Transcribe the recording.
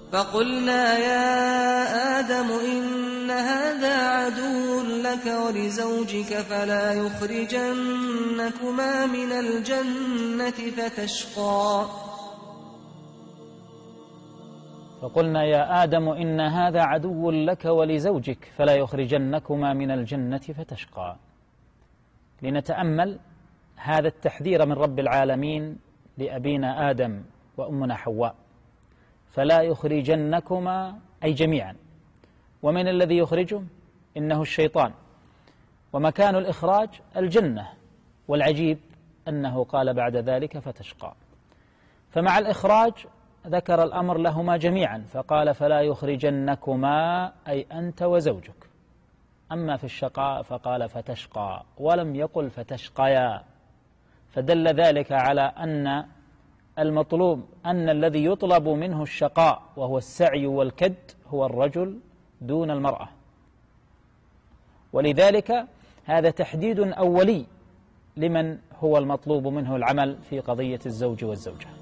فقلنا يا آدم إن هذا عدو لك ولزوجك فلا يخرجنكما من الجنة فتشقى فقلنا يا آدم إن هذا عدو لك ولزوجك فلا يخرجنكما من الجنة فتشقى. لنتأمل هذا التحذير من رب العالمين لأبينا آدم وأمنا حواء، فلا يخرجنكما أي جميعا، ومن الذي يخرجهم؟ إنه الشيطان، ومكان الإخراج الجنة، والعجيب أنه قال بعد ذلك فتشقى. فمع الإخراج ذكر الأمر لهما جميعا فقال فلا يخرجنكما أي أنت وزوجك. أما في الشقاء فقال فتشقى ولم يقل فتشقيا، فدل ذلك على أن المطلوب أن الذي يطلب منه الشقاء وهو السعي والكد هو الرجل دون المرأة، ولذلك هذا تحديد أولي لمن هو المطلوب منه العمل في قضية الزوج والزوجة.